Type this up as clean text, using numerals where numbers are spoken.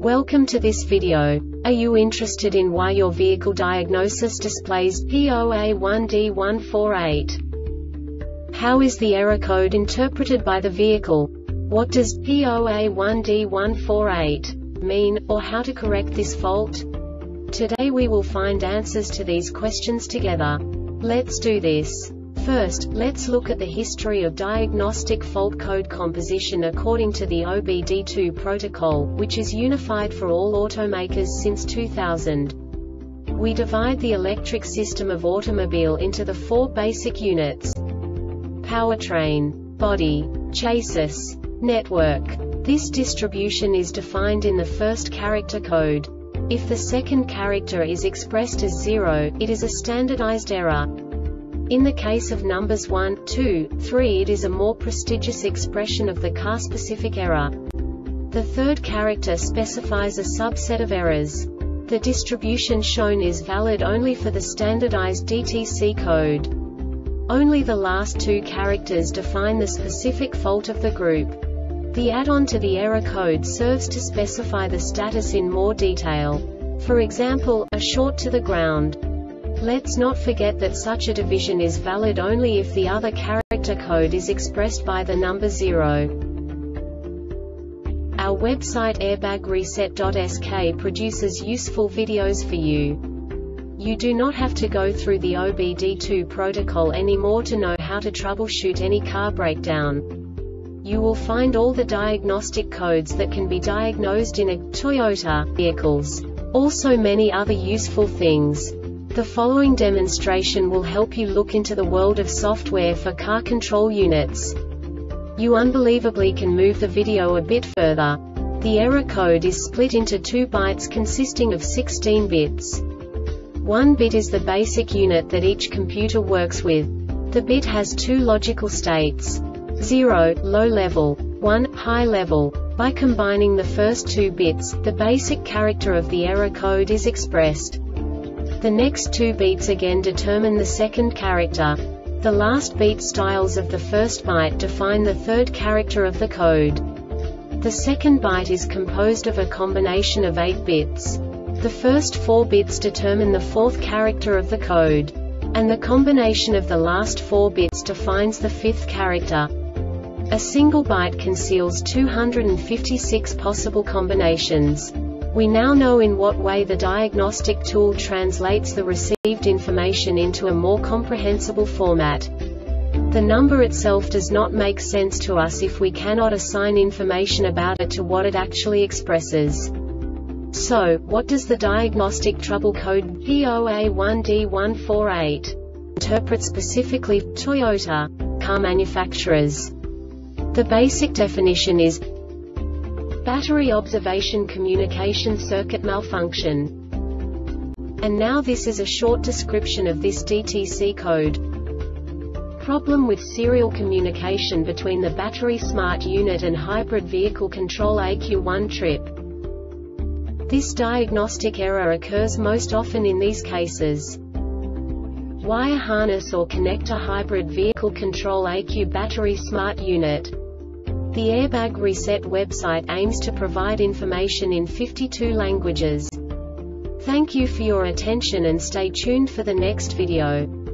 Welcome to this video. Are you interested in why your vehicle diagnosis displays P0A1D148? How is the error code interpreted by the vehicle? What does P0A1D148 mean, or how to correct this fault? Today we will find answers to these questions together. Let's do this. First, let's look at the history of diagnostic fault code composition according to the OBD2 protocol, which is unified for all automakers since 2000. We divide the electric system of automobile into the four basic units: powertrain, body, chassis, network. This distribution is defined in the first character code. If the second character is expressed as 0, it is a standardized error. In the case of numbers 1, 2, 3, it is a more prestigious expression of the car-specific error. The third character specifies a subset of errors. The distribution shown is valid only for the standardized DTC code. Only the last two characters define the specific fault of the group. The add-on to the error code serves to specify the status in more detail. For example, a short to the ground. Let's not forget that such a division is valid only if the other character code is expressed by the number 0. Our website airbagreset.sk produces useful videos for you. You do not have to go through the OBD2 protocol anymore to know how to troubleshoot any car breakdown. You will find all the diagnostic codes that can be diagnosed in a Toyota vehicles. Also many other useful things. The following demonstration will help you look into the world of software for car control units. You unbelievably can move the video a bit further. The error code is split into 2 bytes consisting of 16 bits. 1 bit is the basic unit that each computer works with. The bit has 2 logical states: 0, low level, 1, high level. By combining the first 2 bits, the basic character of the error code is expressed. The next 2 beats again determine the second character. The last beat styles of the first byte define the third character of the code. The second byte is composed of a combination of 8 bits. The first 4 bits determine the fourth character of the code. And the combination of the last 4 bits defines the fifth character. A single byte conceals 256 possible combinations. We now know in what way the diagnostic tool translates the received information into a more comprehensible format. The number itself does not make sense to us if we cannot assign information about it to what it actually expresses. So, what does the diagnostic trouble code P0A1D148 interpret specifically for Toyota car manufacturers? The basic definition is battery observation communication circuit malfunction. And now this is a short description of this DTC code. Problem with serial communication between the battery smart unit and hybrid vehicle control ECU1 trip. This diagnostic error occurs most often in these cases: wire harness or connector hybrid vehicle control ECU battery smart unit. The Airbag Reset website aims to provide information in 52 languages. Thank you for your attention and stay tuned for the next video.